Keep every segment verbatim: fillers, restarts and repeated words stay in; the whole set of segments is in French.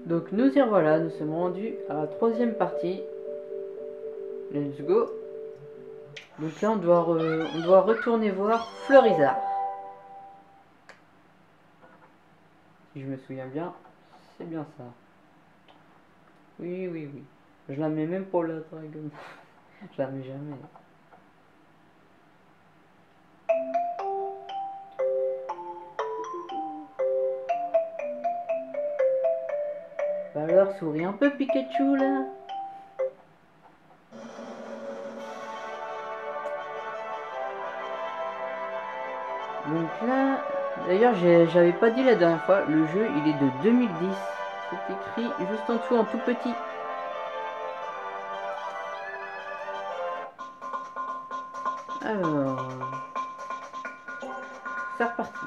Donc nous y voilà, nous sommes rendus à la troisième partie. Let's go. Donc là on doit, re... on doit retourner voir Fleurizard. Si je me souviens bien, c'est bien ça. Oui, oui, oui. Je la mets même pour la dragon. Je la mets jamais. Bah alors, souris un peu Pikachu là. Donc là, d'ailleurs j'avais pas dit la dernière fois, le jeu il est de deux mille dix. C'est écrit juste en dessous en tout petit. Alors, c'est reparti.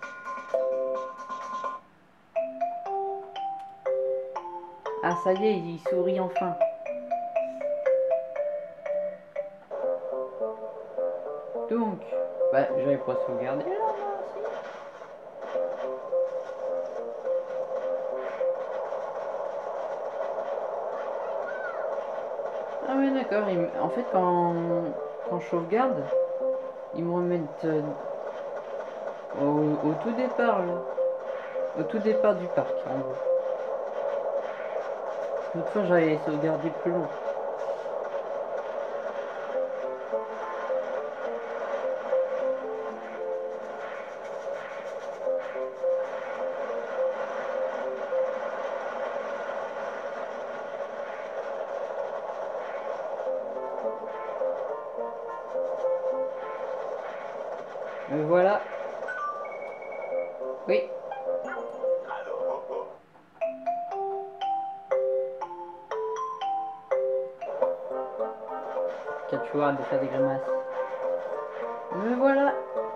Ah ça y est, il sourit enfin. Donc, bah j'avais pas sauvegardé là, non, si. Ah ouais d'accord, en fait quand, quand je sauvegarde, ils me remettent euh, au, au tout départ là. Au tout départ du parc en gros. Une fois j'avais sauvegardé plus long. Me voilà. Oui. Quatuor de faire des grimaces. Me voilà.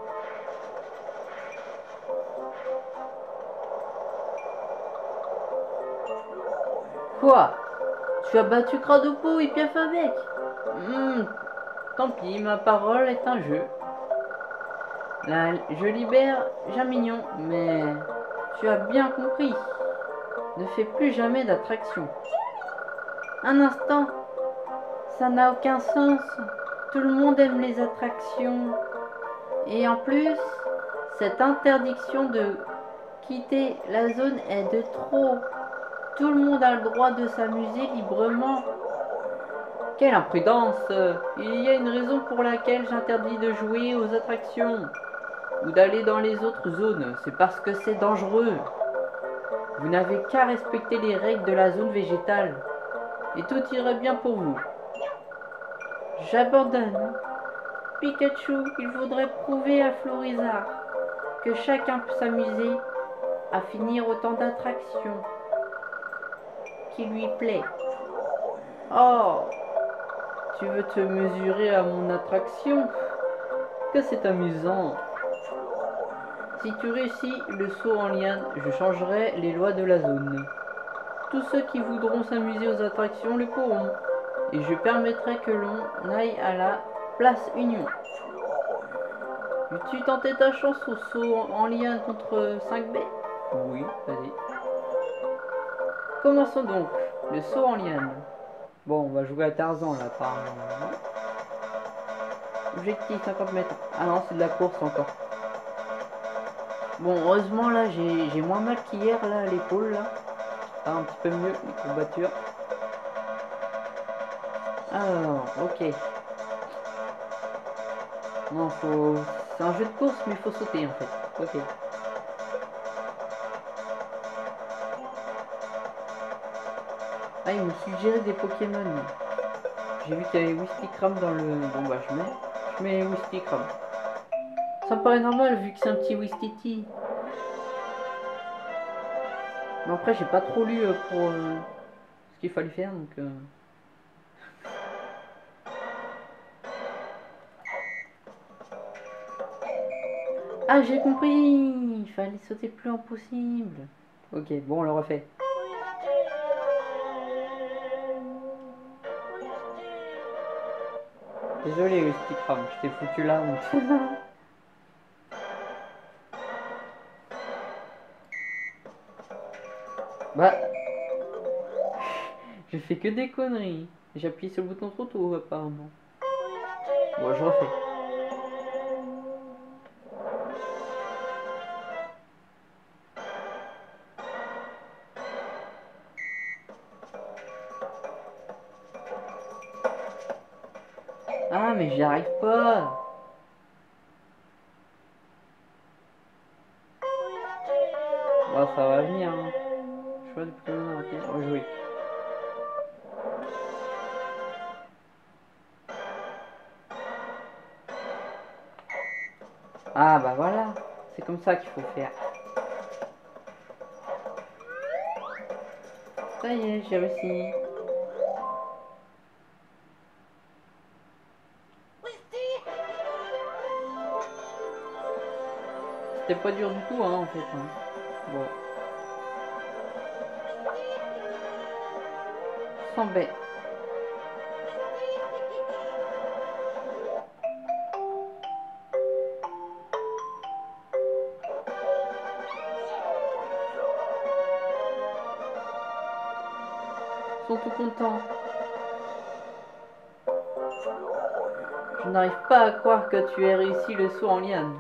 Quoi? Tu as battu Cradopo et Piaf avec? Hmm, tant pis, ma parole est un jeu. Là, je libère Jamignon, mais tu as bien compris. Ne fais plus jamais d'attraction. Un instant, ça n'a aucun sens. Tout le monde aime les attractions. Et en plus, cette interdiction de quitter la zone est de trop. Tout le monde a le droit de s'amuser librement. Quelle imprudence! Il y a une raison pour laquelle j'interdis de jouer aux attractions ou d'aller dans les autres zones. C'est parce que c'est dangereux. Vous n'avez qu'à respecter les règles de la zone végétale et tout irait bien pour vous. J'abandonne. Pikachu, il faudrait prouver à Florizard que chacun peut s'amuser à finir autant d'attractions qui lui plaît. Oh, tu veux te mesurer à mon attraction? Que c'est amusant. Si tu réussis le saut en liane, je changerai les lois de la zone. Tous ceux qui voudront s'amuser aux attractions le pourront. Et je permettrai que l'on aille à la place Union. Veux-tu tenter ta chance au saut en liane contre cinq B? Oui, vas-y. Commençons donc. Le saut en liane. Bon, on va jouer à Tarzan là, apparemment. Objectif cinquante mètres. Ah non, c'est de la course encore. Bon, heureusement là, j'ai moins mal qu'hier là à l'épaule là. Ah, un petit peu mieux les courbatures. Alors, ok. Non, faut. C'est un jeu de course, mais il faut sauter en fait. Ok. Ah, il me suggérait des Pokémon. J'ai vu qu'il y avait Wistikram dans le. Bon bah je mets. Je mets Wistikram. Ça me paraît normal vu que c'est un petit Wistiti. Mais après j'ai pas trop lu euh, pour euh, ce qu'il fallait faire donc. Euh... Ah j'ai compris. Il fallait sauter plus en possible. Ok, bon on le refait. Désolé Wistikram, je t'ai foutu là. Donc... bah Je fais que des conneries. J'appuie sur le bouton trop tôt apparemment. Bon, je refais. Ah, mais j'y arrive pas. Bon, ça va venir. Hein. Je vois depuis combien de temps. Rejouer. Ah, bah voilà. C'est comme ça qu'il faut faire. Ça y est, j'ai réussi. C'était pas dur du tout, hein, en fait. Hein. Bon. Sans bête. Ils sont tout contents. Je n'arrive pas à croire que tu aies réussi le saut en liane.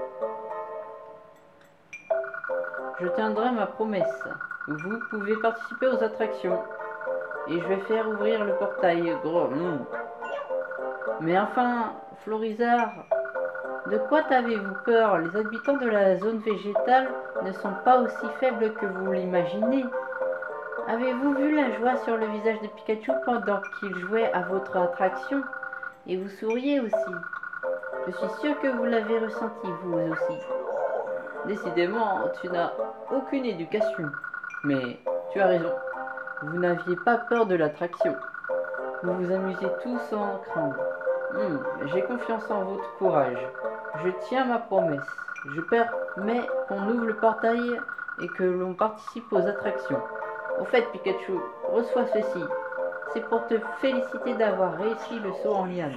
Je tiendrai ma promesse. Vous pouvez participer aux attractions. Et je vais faire ouvrir le portail. Gros. Mm. Mais enfin, Florizard, de quoi t'avez-vous peur? Les habitants de la zone végétale ne sont pas aussi faibles que vous l'imaginez. Avez-vous vu la joie sur le visage de Pikachu pendant qu'il jouait à votre attraction? Et vous souriez aussi. Je suis sûr que vous l'avez ressenti, vous aussi. Décidément, tu n'as aucune éducation. Mais tu as raison. Vous n'aviez pas peur de l'attraction. Vous vous amusez tous sans craindre. Hmm, j'ai confiance en votre courage. Je tiens ma promesse. Je permets qu'on ouvre le portail et que l'on participe aux attractions. Au fait, Pikachu, reçois ceci. C'est pour te féliciter d'avoir réussi le saut en liane.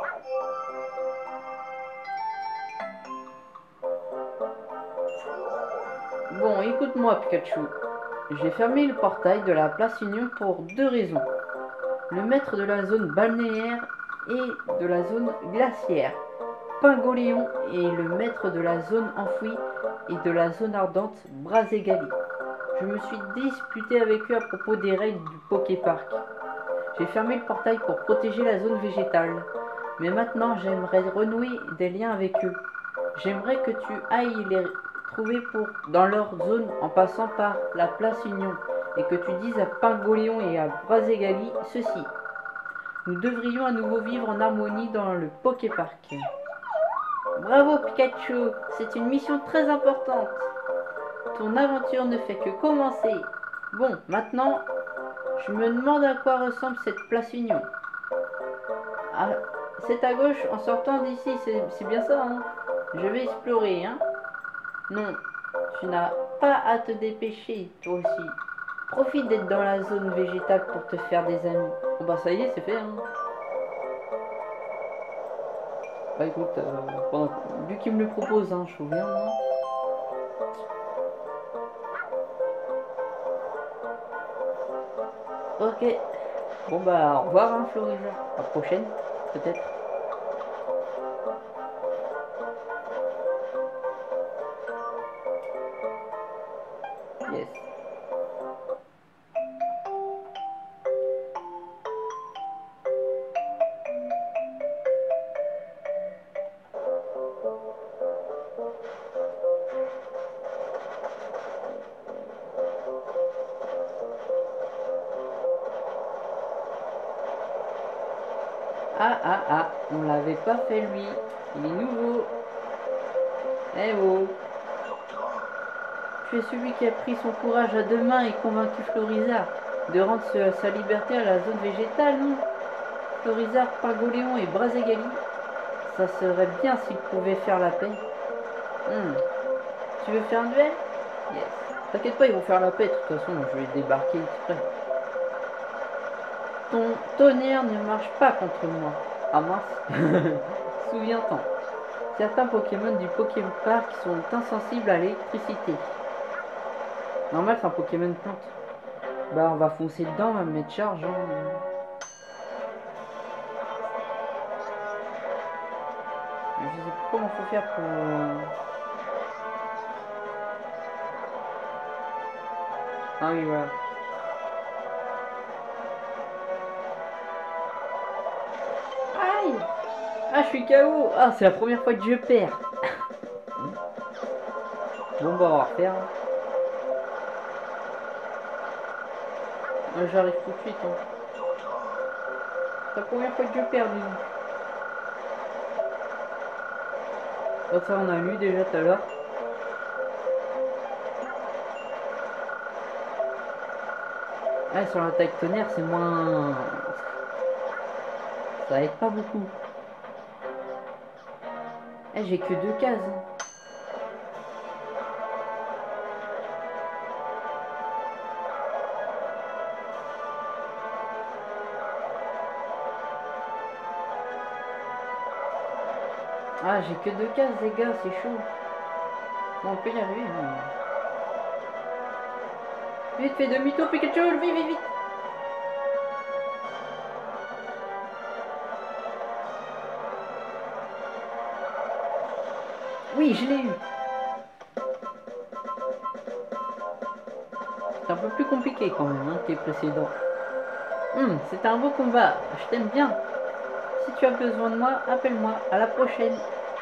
Bon, écoute-moi, Pikachu. J'ai fermé le portail de la place Union pour deux raisons. Le maître de la zone balnéaire et de la zone glaciaire, Pingoléon, et le maître de la zone enfouie et de la zone ardente, Brazegali. Je me suis disputé avec eux à propos des règles du Poképark. J'ai fermé le portail pour protéger la zone végétale. Mais maintenant, j'aimerais renouer des liens avec eux. J'aimerais que tu ailles les trouver pour, dans leur zone en passant par la place Union et que tu dises à Pingoléon et à Brazegali ceci. Nous devrions à nouveau vivre en harmonie dans le Poképark. Bravo Pikachu, c'est une mission très importante. Ton aventure ne fait que commencer. Bon, maintenant, je me demande à quoi ressemble cette place Union. Ah, c'est à gauche en sortant d'ici, c'est bien ça, hein? Je vais explorer, hein? Non, tu n'as pas à te dépêcher, toi aussi. Profite d'être dans la zone végétale pour te faire des amis. Bon bah ça y est, c'est fait, hein? Bah écoute, euh, pendant, vu qu'il me le propose, hein, je viens, moi. Ok. Bon bah au revoir, hein, Florisa. À la prochaine, peut-être. Yes. Ah ah ah, on l'avait pas fait lui. Il est nouveau. Eh oh. Tu es celui qui a pris son courage à deux mains et convaincu Florizard de rendre sa liberté à la zone végétale, non? Florizard, Pingoléon et Brazegali, ça serait bien s'ils pouvaient faire la paix. Hmm. Tu veux faire un duel? Yes. T'inquiète pas, ils vont faire la paix, de toute façon, je vais débarquer exprès. Ton tonnerre ne marche pas contre moi. Ah mince. Souviens-t'en. Certains Pokémon du Poképark sont insensibles à l'électricité. Normal, c'est un Pokémon plante. Bah on va foncer dedans, on va mettre charge. Hein. Je sais plus comment faut faire pour... Ah oui voilà. Aïe. Ah je suis K O. Ah c'est la première fois que je perds. Bon bah on va refaire. Ah, j'arrive tout de suite. Hein. C'est la première fois que je perds du coup. Oh, ça on a lu déjà tout à l'heure. Ah sur l'attaque tonnerre c'est moins... Ça aide pas beaucoup. Eh j'ai que deux cases. Hein. Ah j'ai que deux cases les gars, c'est chaud. Bon on peut y arriver. Hein. Vite fais demi-tour Pikachu, vite vite vite. Oui je l'ai eu. C'est un peu plus compliqué quand même hein, que les précédents. Hum, c'était un beau combat, je t'aime bien. Si tu as besoin de moi, appelle-moi. À la prochaine.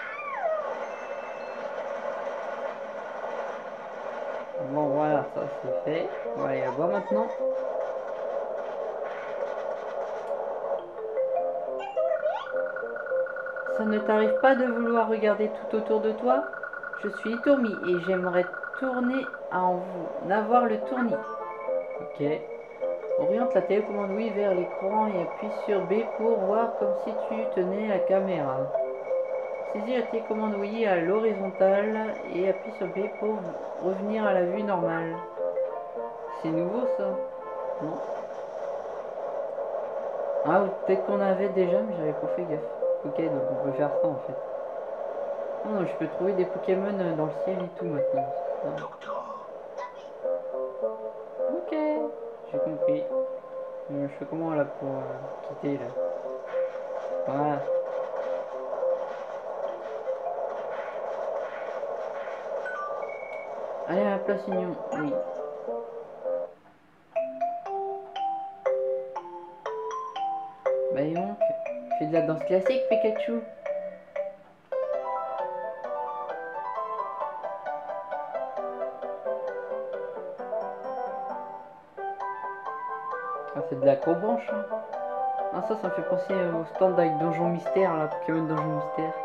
Bon voilà, ça c'est fait. On va aller la voir maintenant. Ça ne t'arrive pas de vouloir regarder tout autour de toi? Je suis Itourmi et j'aimerais tourner à en avoir le tournis. Ok. Oriente la télécommande oui vers l'écran et appuie sur B pour voir comme si tu tenais la caméra. Saisis la télécommande oui à l'horizontale et appuie sur B pour revenir à la vue normale. C'est nouveau ça? Non. Ah, ou peut-être qu'on avait déjà, mais j'avais pas fait gaffe. Ok, donc on peut faire ça en fait. Oh non, je peux trouver des Pokémon dans le ciel et tout maintenant. Ok, j'ai compris. Je fais comment là pour euh, quitter là? Voilà. Allez à la place Union, oui. Bah et donc, fais de la danse classique Pikachu. Ah c'est de l'acrobranche hein. Ah ça, ça me fait penser au stand avec Donjon Mystère là, Pokémon Donjon Mystère.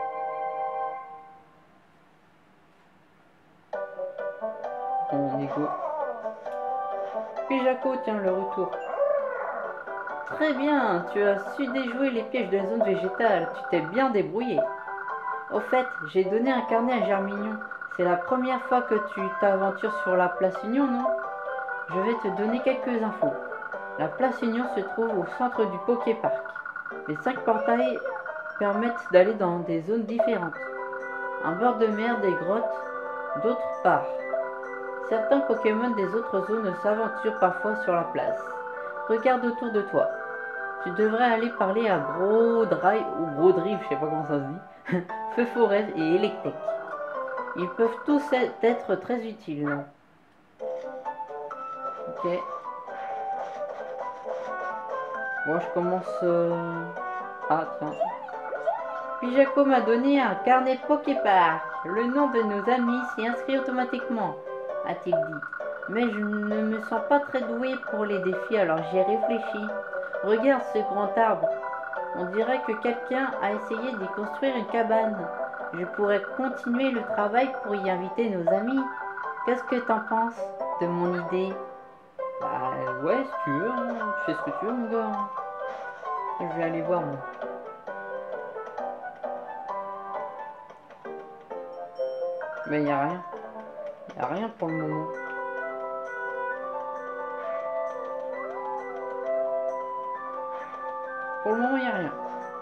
Bon, on est go. Puis Jaco, tiens le retour. Très bien, tu as su déjouer les pièges de la zone végétale, tu t'es bien débrouillé. Au fait, j'ai donné un carnet à Germignon. C'est la première fois que tu t'aventures sur la place Union, non? Je vais te donner quelques infos. La place Union se trouve au centre du Poképark. Les cinq portails permettent d'aller dans des zones différentes. Un bord de mer, des grottes, d'autre part. Certains Pokémon des autres zones s'aventurent parfois sur la place. Regarde autour de toi. Tu devrais aller parler à Gros Drive ou Gros Drive, je sais pas comment ça se dit. Feu Forêt et Électrique. Ils peuvent tous être très utiles. Ok. Bon, je commence... Euh... Ah, tiens. Puis Jaco m'a donné un carnet Poképark. Le nom de nos amis s'y inscrit automatiquement, a-t-il dit. Mais je ne me sens pas très doué pour les défis, alors j'y ai réfléchi. Regarde ce grand arbre. On dirait que quelqu'un a essayé d'y construire une cabane. Je pourrais continuer le travail pour y inviter nos amis. Qu'est-ce que t'en penses de mon idée? Bah ouais, si tu veux, hein. Tu fais ce que tu veux mon gars. Je vais aller voir moi. Mais il n'y a rien. Il n'y a rien pour le moment. Pour le moment, il n'y a rien.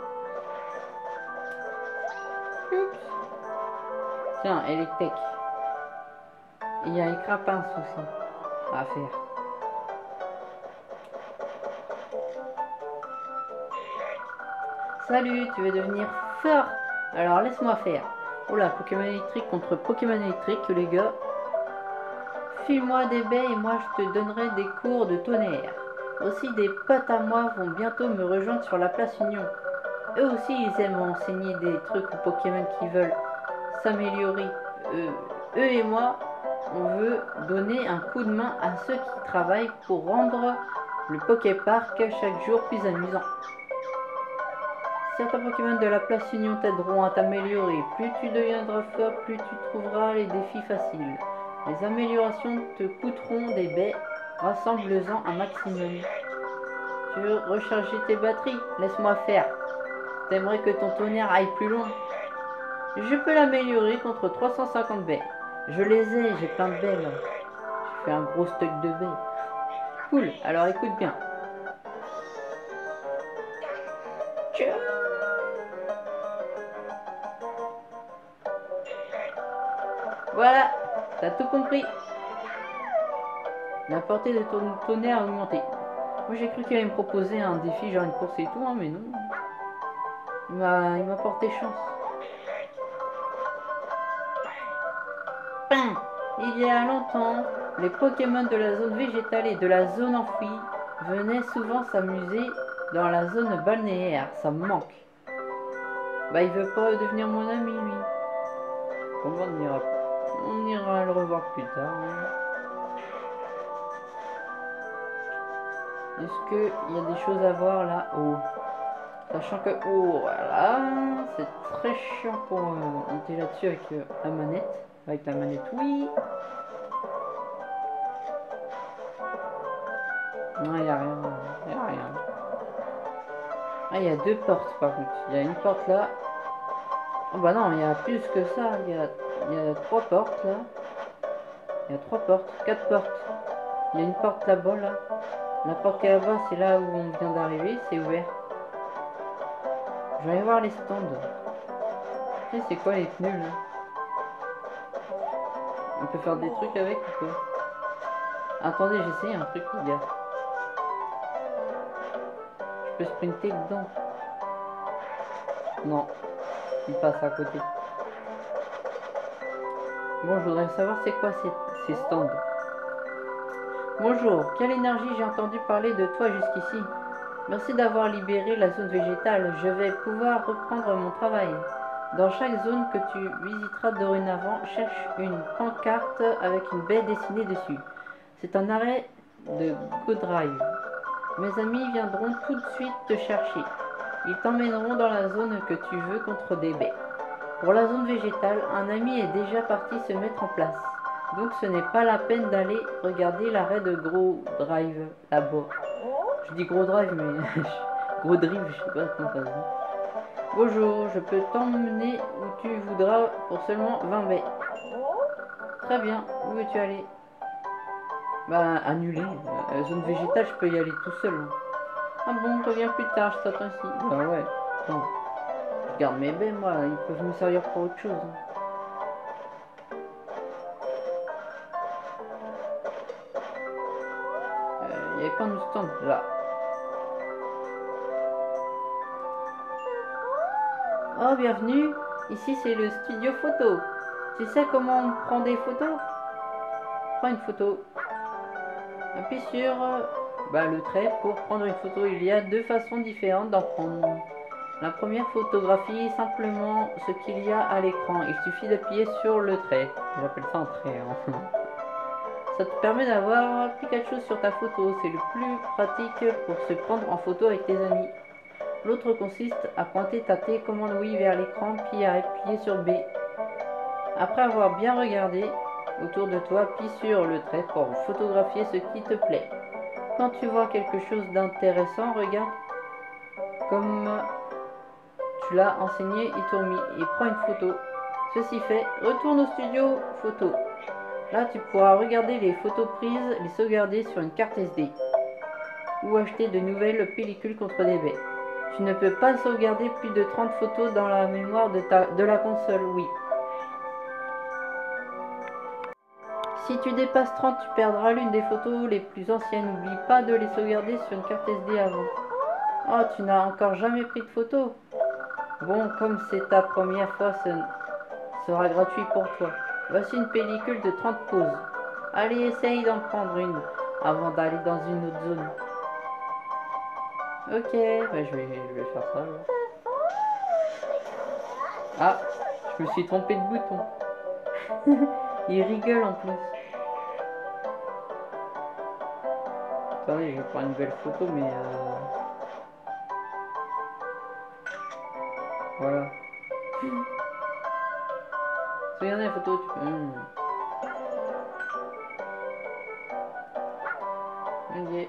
Oups. Tiens, Electek. Il y a les crapins aussi à faire. Salut, tu veux devenir fort? Alors laisse-moi faire. Oula, Pokémon électrique contre Pokémon électrique, les gars. File-moi des baies et moi je te donnerai des cours de tonnerre. Aussi des potes à moi vont bientôt me rejoindre sur la place Union. Eux aussi ils aiment enseigner des trucs aux Pokémon qui veulent s'améliorer. Euh, eux et moi, on veut donner un coup de main à ceux qui travaillent pour rendre le Poképark chaque jour plus amusant. Certains Pokémon de la place Union t'aideront à t'améliorer. Plus tu deviendras fort, plus tu trouveras les défis faciles. Les améliorations te coûteront des baies. Rassemble-en un maximum. Tu veux recharger tes batteries? Laisse-moi faire. T'aimerais que ton tonnerre aille plus loin? Je peux l'améliorer contre trois cent cinquante baies. Je les ai, j'ai plein de baies là. J'ai fait un gros stock de baies. Cool, alors écoute bien. Voilà, t'as tout compris. La portée de ton tonnerre a augmenté. Moi j'ai cru qu'il allait me proposer un défi, genre une course et tout, hein, mais non. Il m'a il m'a porté chance. Pain. Il y a longtemps, les Pokémon de la zone végétale et de la zone enfouie venaient souvent s'amuser dans la zone balnéaire. Ça me manque. Bah il veut pas devenir mon ami lui. Comment on ira On ira le revoir plus tard. Hein. Est-ce qu'il y a des choses à voir là-haut? Sachant que, oh voilà, c'est très chiant pour euh, monter là-dessus avec euh, la manette. Avec la manette, oui. Non, il n'y a rien. Il n'y a rien. Ah, il y a deux portes par contre. Il y a une porte là. Oh bah non, il y a plus que ça. Il y a, il y a trois portes là. Il y a trois portes, quatre portes. Il y a une porte là-bas là. La porte qui est là-bas, c'est là où on vient d'arriver. C'est ouvert. Je vais aller voir les stands. Et c'est quoi les pneus là? On peut faire des trucs avec ou quoi? Attendez, j'essaye un truc les gars. Je peux sprinter dedans. Non. Il passe à côté. Bon, je voudrais savoir c'est quoi ces, ces stands. Bonjour, quelle énergie, j'ai entendu parler de toi jusqu'ici. Merci d'avoir libéré la zone végétale. Je vais pouvoir reprendre mon travail. Dans chaque zone que tu visiteras dorénavant, cherche une pancarte avec une baie dessinée dessus. C'est un arrêt de GoDrive. Mes amis viendront tout de suite te chercher. Ils t'emmèneront dans la zone que tu veux contre des baies. Pour la zone végétale, un ami est déjà parti se mettre en place. Donc ce n'est pas la peine d'aller regarder l'arrêt de Gros Drive là-bas. Je dis Gros Drive, mais Gros Drive, je sais pas comment ça se dit. Bonjour, je peux t'emmener où tu voudras pour seulement vingt baies. Très bien, où veux-tu aller? Bah, annuler. Euh, zone végétale, je peux y aller tout seul. Ah bon, reviens plus tard, je t'attends ici. Bah ouais, attends. Je garde mes baies, moi, ils peuvent me servir pour autre chose. Il euh, n'y avait pas de stand là. Oh, bienvenue. Ici, c'est le studio photo. Tu sais comment on prend des photos? Prends une photo. Appuie sur bah, le trait pour prendre une photo. Il y a deux façons différentes d'en prendre. La première photographie simplement ce qu'il y a à l'écran. Il suffit d'appuyer sur le trait. J'appelle ça un trait. Hein. Ça te permet d'avoir plus quelque chose sur ta photo. C'est le plus pratique pour se prendre en photo avec tes amis. L'autre consiste à pointer ta télécommande Wii vers l'écran puis à appuyer sur B. Après avoir bien regardé autour de toi, appuie sur le trait pour photographier ce qui te plaît. Quand tu vois quelque chose d'intéressant, regarde comme tu l'as enseigné Itomi et prends une photo. Ceci fait, retourne au studio photo. Là, tu pourras regarder les photos prises, les sauvegarder sur une carte S D ou acheter de nouvelles pellicules contre des baies. Tu ne peux pas sauvegarder plus de trente photos dans la mémoire de, ta, de la console, oui. Si tu dépasses trente, tu perdras l'une des photos les plus anciennes. N'oublie pas de les sauvegarder sur une carte S D avant. Oh, tu n'as encore jamais pris de photos? Bon, comme c'est ta première fois, ce sera gratuit pour toi. Voici une pellicule de trente pauses. Allez, essaye d'en prendre une avant d'aller dans une autre zone. Ok, bah je, vais, je vais faire ça. Alors. Ah, je me suis trompé de bouton. Il rigole en plus. Attendez, je vais prendre une belle photo, mais euh... voilà. Regardez la photo, tu peux... Mmh. Ok.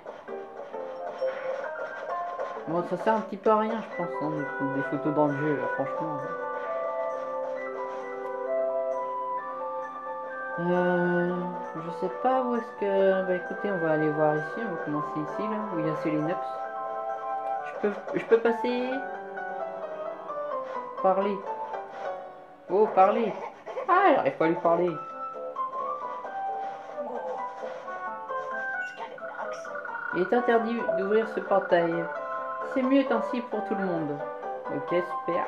Bon, ça sert un petit peu à rien, je pense, hein, des, des photos dans le jeu, là, franchement. Euh, je sais pas où est-ce que... Bah écoutez, on va aller voir ici, on va commencer ici, là, où il y a Selenox. Je peux, je peux passer... Parler. Oh, parler. Ah, j'arrive pas à lui parler. Il est interdit d'ouvrir ce portail. C'est mieux ainsi pour tout le monde. Ok, super.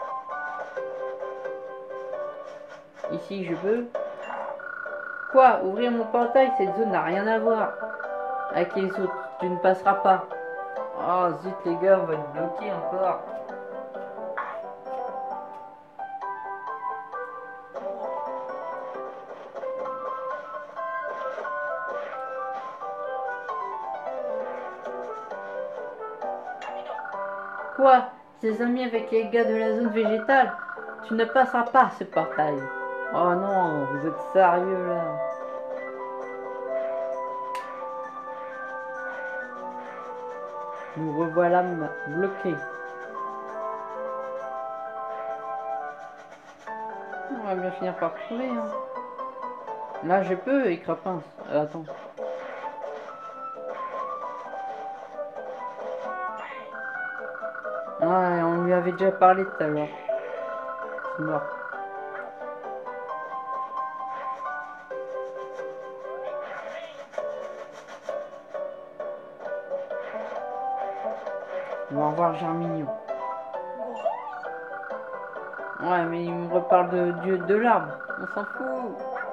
Ici, je peux. Quoi? Ouvrir mon portail? Cette zone n'a rien à voir avec les autres. Tu ne passeras pas. Oh zut, les gars, on va être bloqués encore. Quoi? Tes amis avec les gars de la zone végétale? Tu ne passeras pas ce portail. Oh non, vous êtes sérieux là? Nous revoilà bloqués. On va bien finir par trouver. Hein. Là, je peux, écrapin. Euh, attends. Ouais, on lui avait déjà parlé tout à l'heure. C'est mort. On va revoir Germignon. Ouais, mais il me reparle de, de, de l'arbre. On s'en fout.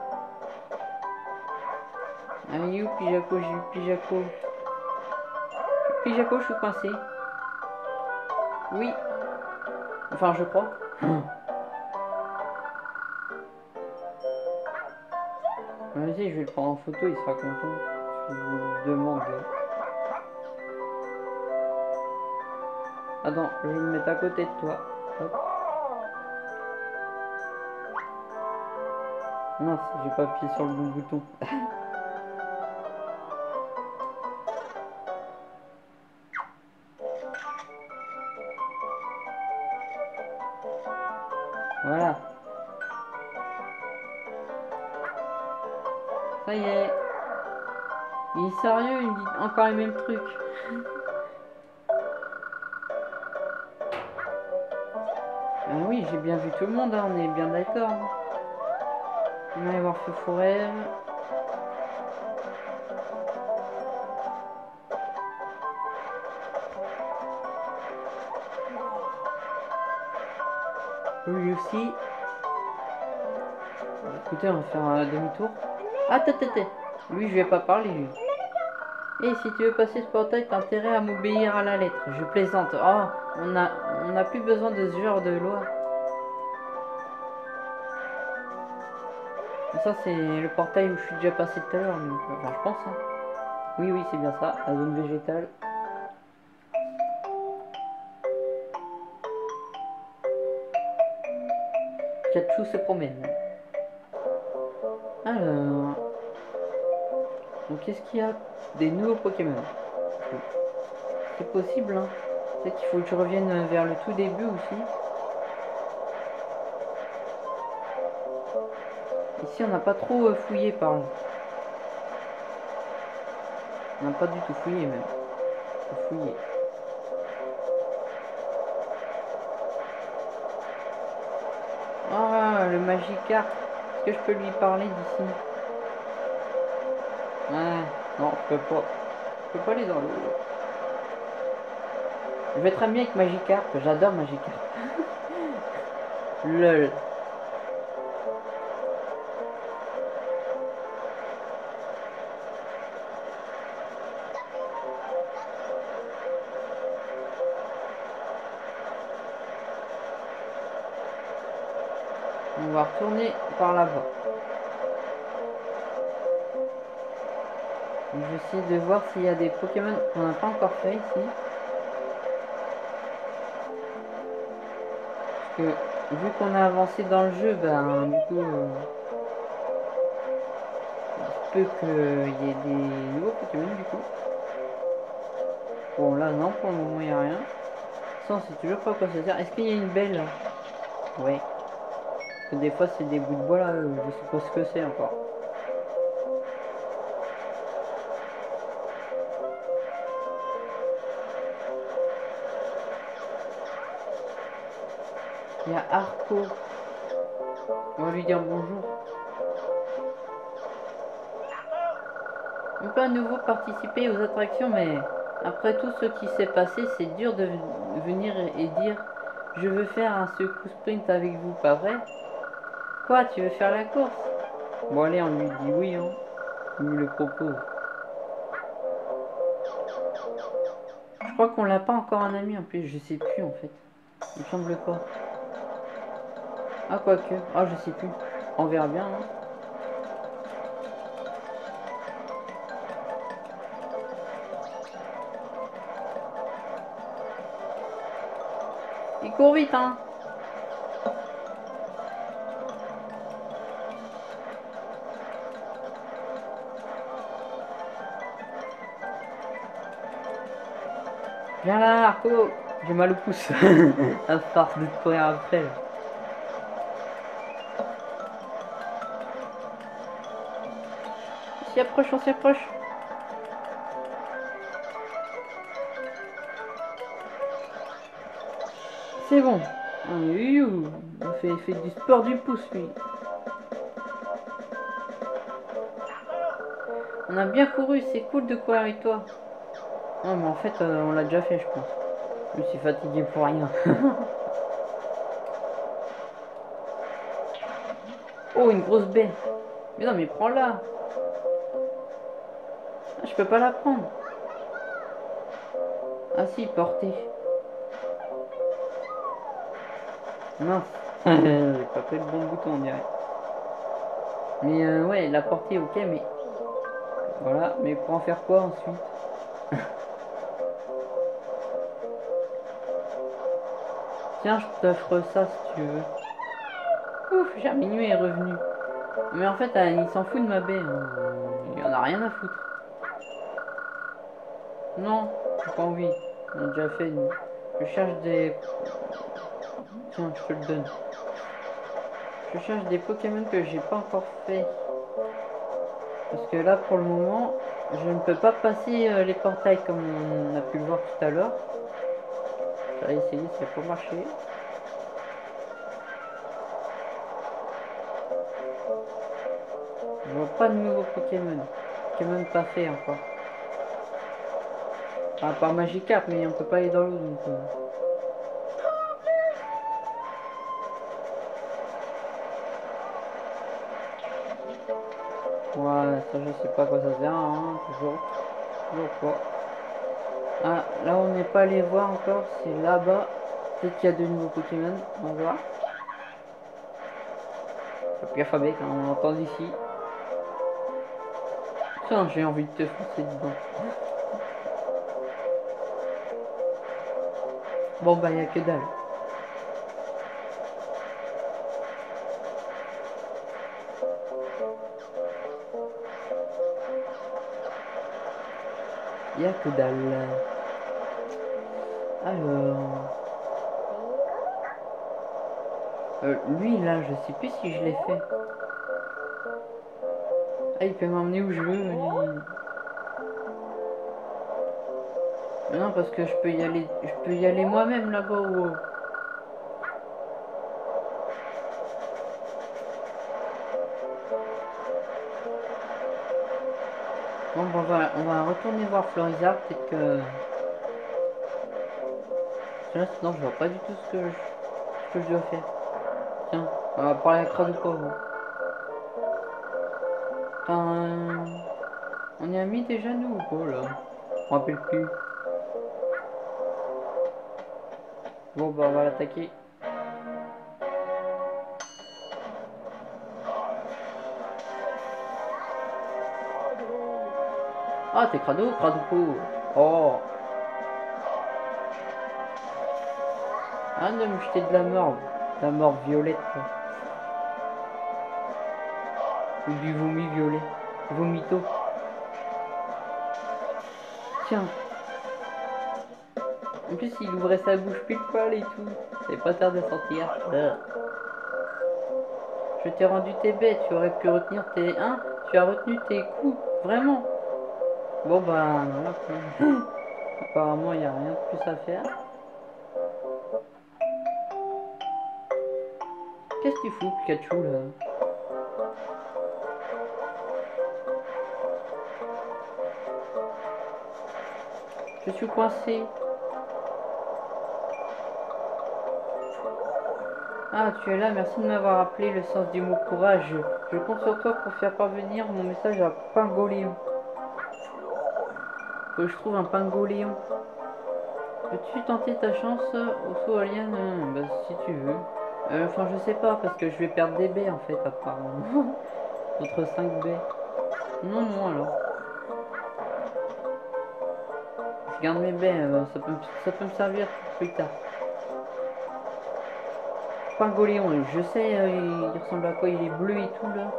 Ah, il est où Pijaco? J'ai eu Pijaco. Pijaco, je suis coincé. Oui. Enfin, je crois. Vas-y, je vais le prendre en photo, il sera content. Je vous le demande. Attends, je vais me mettre à côté de toi. Hop. Mince, j'ai pas appuyé sur le bon bouton. Voilà. Ça y est. Il est sérieux, il me dit encore les mêmes trucs. Ah oui, j'ai bien vu tout le monde, hein, on est bien d'accord. On va aller voir Feu Forêt. Lui aussi. Écoutez, on va faire un demi-tour. Ah, t'es, t'es, t'es. Lui, je vais pas parler, lui. Et si tu veux passer ce portail, t'as intérêt à m'obéir à la lettre. Je plaisante. Oh, on a, on n'a plus besoin de ce genre de loi. Ça, c'est le portail où je suis déjà passé tout à l'heure. Enfin, je pense. Hein. Oui, oui, c'est bien ça. La zone végétale. Pikachu se promène. Alors. Donc, qu'est-ce qu'il y a? Des nouveaux Pokémon. C'est possible, hein. Peut-être qu'il faut que je revienne vers le tout début aussi. Ici, on n'a pas trop fouillé par là. On n'a pas du tout fouillé, même. Faut fouiller. Ah, le Magikarp. Est-ce que je peux lui parler d'ici? Ouais, non, je peux pas. Je peux pas aller dans l'eau. Je vais être ami avec Magikarp, j'adore Magikarp. Lol. On va retourner par là-bas. Je vais essayer de voir s'il y a des Pokémon qu'on n'a pas encore fait ici. Parce que vu qu'on a avancé dans le jeu, ben du coup, euh, il se peut qu'il y ait des nouveaux Pokémon du coup. Bon là non, pour le moment il n'y a rien. Ça on sait toujours pas à quoi ça sert. Est-ce qu'il y a une belle là? Ouais. Parce que des fois c'est des bouts de bois là, euh, je sais pas ce que c'est encore. Il y a Arco. On va lui dire bonjour. On peut à nouveau participer aux attractions, mais après tout ce qui s'est passé, c'est dur de venir et dire je veux faire un secours sprint avec vous, pas vrai? Quoi, tu veux faire la course? Bon allez, on lui dit oui, hein. On lui le propose. Je crois qu'on l'a pas encore un ami en plus, je sais plus en fait. Il me semble pas. Ah quoique, ah je sais plus. On verra bien, hein. Il court vite, hein. Viens là, Arco. J'ai mal au pouce. À force de te courir après. Là. On s'y approche, on s'y approche. C'est bon. Il fait, fait du sport du pouce, lui. On a bien couru, c'est cool de courir avec toi. Non, mais en fait, euh, on l'a déjà fait, je pense. Je me suis fatigué pour rien. Oh, une grosse baie. Mais non, mais prends-la. Ah, je peux pas la prendre. Ah si, portée. Mince. J'ai pas fait le bon bouton, on dirait. Mais euh, ouais, la portée, ok, mais... Voilà, mais pour en faire quoi ensuite? Tiens, je t'offre ça si tu veux. Ouf, Germinue est revenu. Mais en fait, il s'en fout de ma baie. Hein. Il en a rien à foutre. Non, j'ai pas envie. On a déjà fait une... Je cherche des... Tiens, je te le donne. Je cherche des Pokémon que j'ai pas encore fait. Parce que là, pour le moment, je ne peux pas passer euh, les portails comme on a pu le voir tout à l'heure. J'ai essayé, ça n'a pas marché. Je vois pas de nouveaux Pokémon. Pokémon pas fait encore. Enfin, pas Magikarp, mais on peut pas aller dans l'eau donc. Euh... Ouais, ça je sais pas à quoi ça sert, hein, toujours. Toujours pas. Ah, là on n'est pas allé voir encore, c'est là-bas. Peut-être qu'il y a de nouveaux Pokémon, on va voir. Pierre Fabrique, hein, on l'entend d'ici. Putain, j'ai envie de te foncer dedans. Bon bah y'a que dalle. Y'a que dalle. Alors... Euh, lui là, je sais plus si je l'ai fait. Ah, il peut m'emmener où je veux. Il... Non, parce que je peux y aller, je peux y aller moi-même là-bas. Où... Bon, bon, on va, on va retourner voir Florizard, peut-être que... Là, sinon, je vois pas du tout ce que je, ce que je dois faire. Tiens, on va parler à Crado Pauvre. Putain, on est amis déjà, nous, ou pas, là? Je me rappelle plus. Bon, bah, on va l'attaquer. Ah, t'es Crado, Crado Pauvre. Oh. Arrête de me jeter de la mort. De la mort violette. Ou du vomi violet. Vomito. Tiens. En plus, il ouvrait sa bouche pile poil et tout. C'est pas tard de sortir. Euh. Je t'ai rendu tes bêtes. Tu aurais pu retenir tes... Hein? Tu as retenu tes coups. Vraiment. Bon, bah, voilà. Apparemment, il n'y a rien de plus à faire. Qu'est-ce que tu fous, Pikachu, là? Je suis coincé. Ah, tu es là, merci de m'avoir appelé le sens du mot courage. Je compte sur toi pour faire parvenir mon message à Pingoléon. Faut que je trouve un Pingoléon. Peux-tu tenter ta chance au saut alien? Bah, si tu veux. Euh, Enfin, je sais pas, parce que je vais perdre des baies en fait, apparemment. D'autres cinq baies. Non, non, alors. Je garde mes baies, euh, ça, peut, ça peut me servir plus tard. Pingoléon, je sais, euh, il ressemble à quoi? Il est bleu et tout là.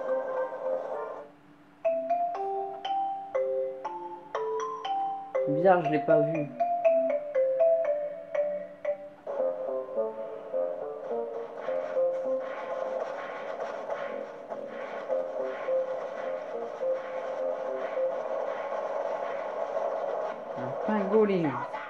Bizarre, je l'ai pas vu. Un Pingoléon.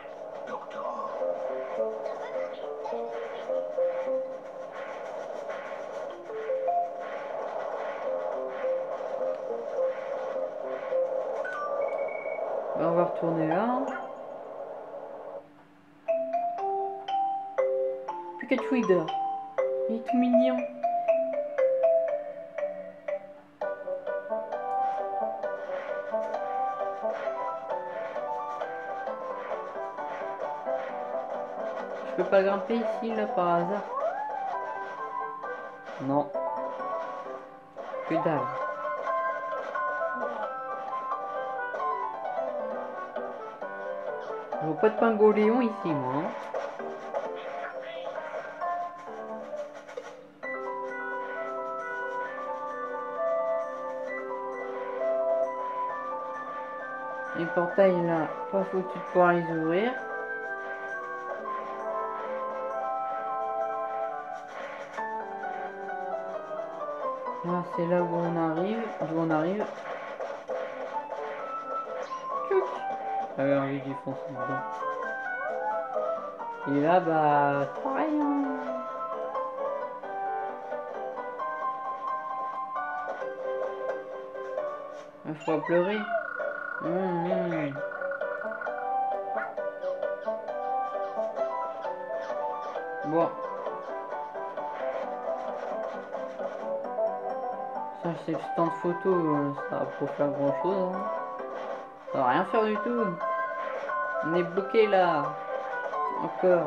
On va retourner là. Pikachu il dort. Il est tout mignon. Je peux pas grimper ici là par hasard. Non. Que dalle. Je vois pas de Pingoléon ici moi. Hein. Les portails là, pas foutu de pouvoir les ouvrir. Là c'est là où on arrive, d'où on arrive. Tchouc. J'avais envie d'y foncer dedans. Et là bah rien. Il faut pleurer. Mmh, mmh. Bon. Ça c'est le stand photo, ça va pas faire grand chose. Hein. Ça va rien faire du tout. On est bloqué là. Encore.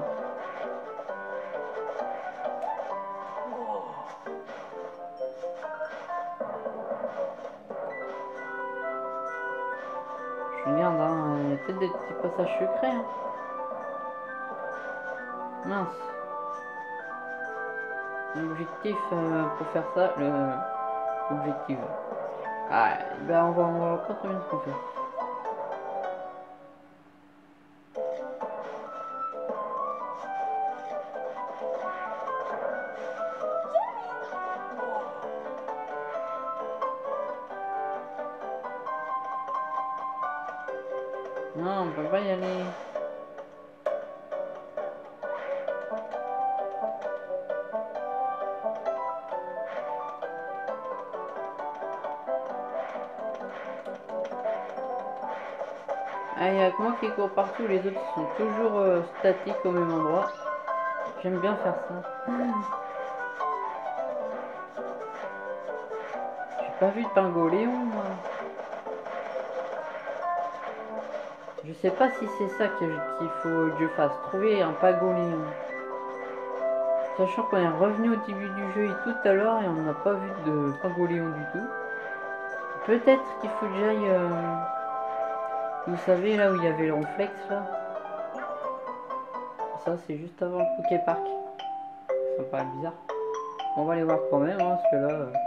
Je regarde, hein, il y a peut-être des petits passages secrets. Hein. Mince. L'objectif euh, pour faire ça, le l'objectif. Ah, ben on va, on va pas très bien ce qu'on fait. Non, on peut pas y aller. Ah, il y a que moi qui cours partout, les autres sont toujours euh, statiques au même endroit. J'aime bien faire ça. J'ai pas vu de Pingoléon, moi. Je sais pas si c'est ça qu'il faut que je fasse. Trouver un Pingoléon. Sachant qu'on est revenu au début du jeu et tout à l'heure et on n'a pas vu de Pingoléon du tout. Peut-être qu'il faut que j'aille... Euh, vous savez, là où il y avait l'Onflex, là. Ça, c'est juste avant le Poképark. Ça me paraît bizarre. On va aller voir quand même, hein, parce que là... Euh...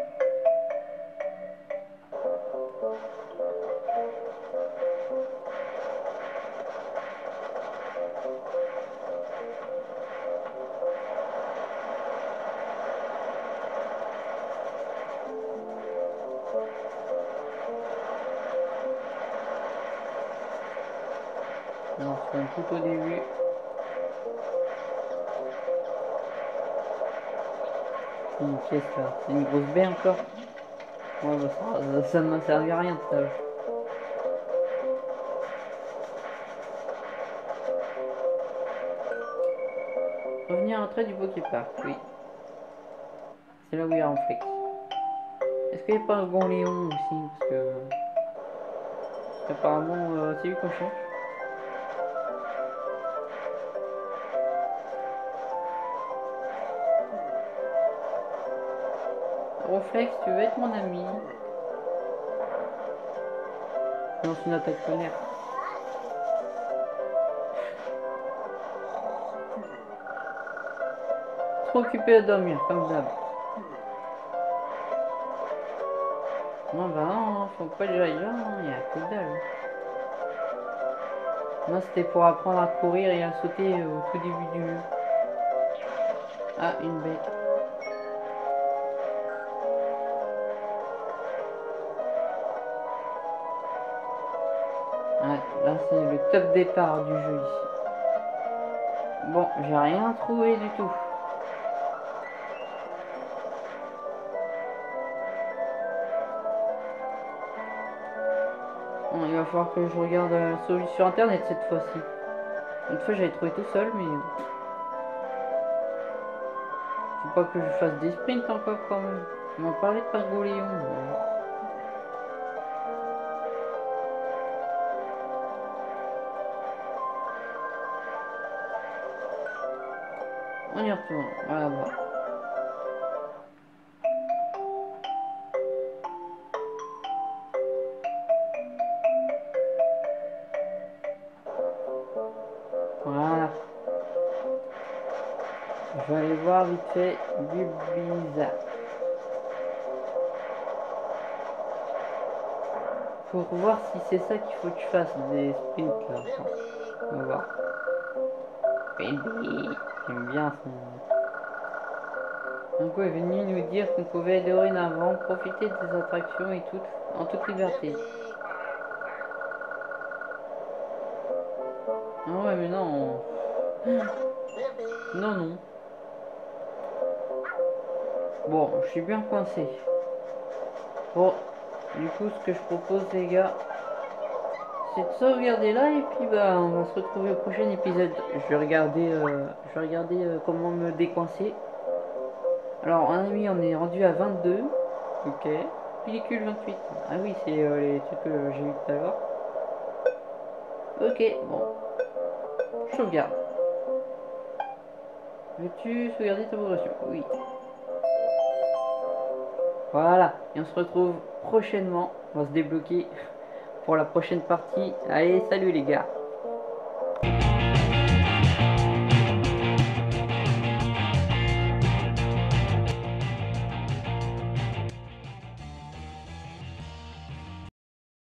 On se rend tout au début. Une pièce là. C'est une grosse baie encore. Ouais, bah, ça, ça ne m'a servi à rien tout à l'heure. Revenir à l'entrée du Poképark, oui. C'est là où il y a un flex. Est-ce qu'il n'y a pas un Gonléon aussi? Parce que... Apparemment, euh, c'est lui qu'on cherche. Reflex, tu veux être mon ami? Lance une attaque tonnerre. Trop occupé à dormir, comme d'hab. Non, bah non, faut pas que j'aille là, il y a que dalle. Moi, c'était pour apprendre à courir et à sauter au tout début du jeu. Ah, une baie. Ouais, là, c'est le top départ du jeu ici. Bon, j'ai rien trouvé du tout. Bon, il va falloir que je regarde la solution internet cette fois-ci. Une fois, j'avais trouvé tout seul, mais... Faut pas que je fasse des sprints encore quand même. On m'a parlé de Pingoléon. Mais... On y retourne, voilà. Bah. Voilà. Je vais aller voir vite fait Bulbizarre. Pour voir si c'est ça qu'il faut que tu fasses, des sprints là. On va voir. Baby, j'aime bien son... Uncle est venu nous dire qu'on pouvait dorénavant profiter des attractions et tout, en toute liberté. Ah ouais, mais non. Non, non. Bon, je suis bien coincé. Bon, du coup, ce que je propose, les gars, c'est de sauvegarder là et puis bah, on va se retrouver au prochain épisode. Je vais regarder, euh, je vais regarder euh, comment me décoincer. Alors, un ami, on est rendu à vingt-deux. Ok. Pellicule vingt-huit. Ah oui, c'est euh, les trucs que j'ai eu tout à l'heure. Ok, bon. Je sauvegarde. Veux-tu sauvegarder ta progression? Oui. Voilà. Et on se retrouve prochainement. On va se débloquer pour la prochaine partie. Allez, salut les gars.